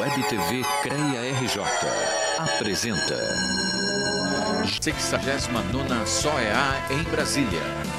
Web TV CREA RJ apresenta 69ª SOEA em Brasília.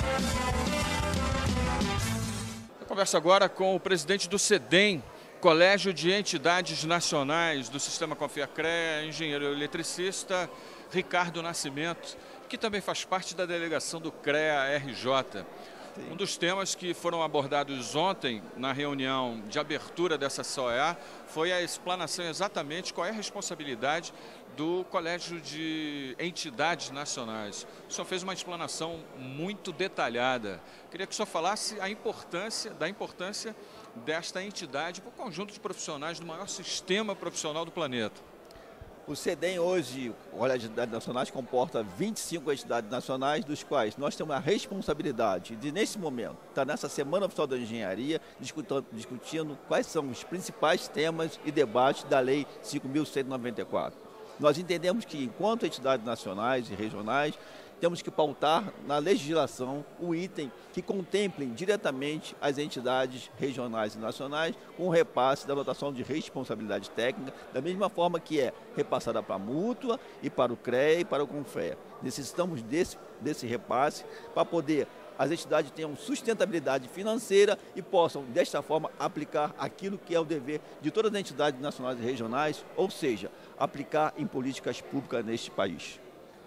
Eu converso agora com o presidente do CEDEM, Colégio de Entidades Nacionais do Sistema CONFEA-CREA, engenheiro eletricista Ricardo Nascimento, que também faz parte da delegação do CREA RJ. Um dos temas que foram abordados ontem na reunião de abertura dessa SOEA foi a explanação exatamente qual é a responsabilidade do Colégio de Entidades Nacionais. O senhor fez uma explanação muito detalhada. Queria que o senhor falasse da importância desta entidade para o conjunto de profissionais do maior sistema profissional do planeta. O CEDEM hoje, o Colégio de Entidades Nacionais, comporta 25 entidades nacionais, dos quais nós temos a responsabilidade de, nesse momento, estar nessa Semana Oficial da Engenharia, discutindo quais são os principais temas e debates da Lei 5.194. Nós entendemos que, enquanto entidades nacionais e regionais, temos que pautar na legislação o item que contemplem diretamente as entidades regionais e nacionais com o repasse da dotação de responsabilidade técnica, da mesma forma que é repassada para a mútua e para o CREA e para o CONFEA. Necessitamos desse repasse para poder as entidades tenham sustentabilidade financeira e possam, desta forma, aplicar aquilo que é o dever de todas as entidades nacionais e regionais, ou seja, aplicar em políticas públicas neste país.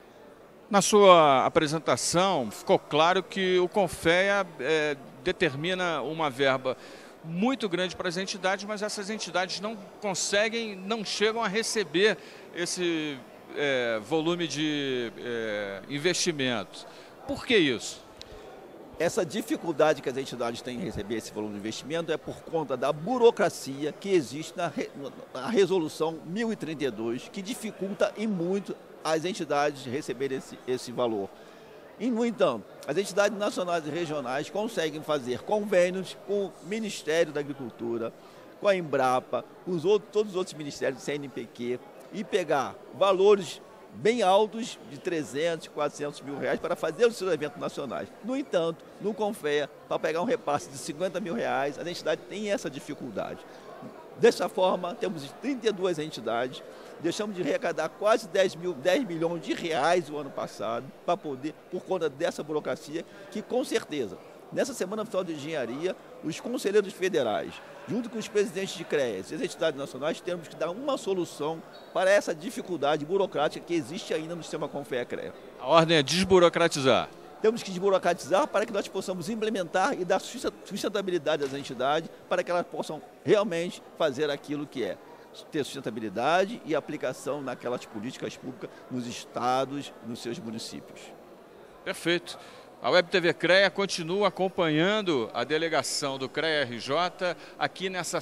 Na sua apresentação, ficou claro que o CONFEA determina uma verba muito grande para as entidades, mas essas entidades não chegam a receber esse volume de investimento. Por que isso? Essa dificuldade que as entidades têm em receber esse volume de investimento é por conta da burocracia que existe na Resolução 1032, que dificulta e muito as entidades receberem esse valor. E, no entanto, as entidades nacionais e regionais conseguem fazer convênios com o Ministério da Agricultura, com a Embrapa, com todos os outros ministérios do CNPq e pegar valores bem altos de 300, 400 mil reais para fazer os seus eventos nacionais. No entanto, no CONFEA, para pegar um repasse de 50 mil reais, as entidades têm essa dificuldade. Dessa forma, temos 32 entidades, deixamos de arrecadar quase 10 milhões de reais o ano passado, por conta dessa burocracia, que com certeza, nessa Semana Oficial de Engenharia, os conselheiros federais, junto com os presidentes de CREAs e as entidades nacionais, temos que dar uma solução para essa dificuldade burocrática que existe ainda no sistema CONFEA-CREA. A ordem é desburocratizar. Temos que desburocratizar para que nós possamos implementar e dar sustentabilidade às entidades para que elas possam realmente fazer aquilo que é ter sustentabilidade e aplicação naquelas políticas públicas nos estados, nos seus municípios. Perfeito. A Web TV CREA continua acompanhando a delegação do CREA RJ aqui nessa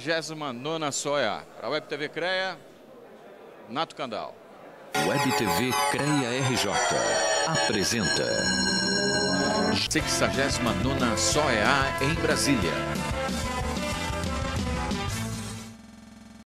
69ª SOEA. Para a Web TV CREA, Nato Candal. Web TV CREA RJ apresenta 69ª SOEA em Brasília.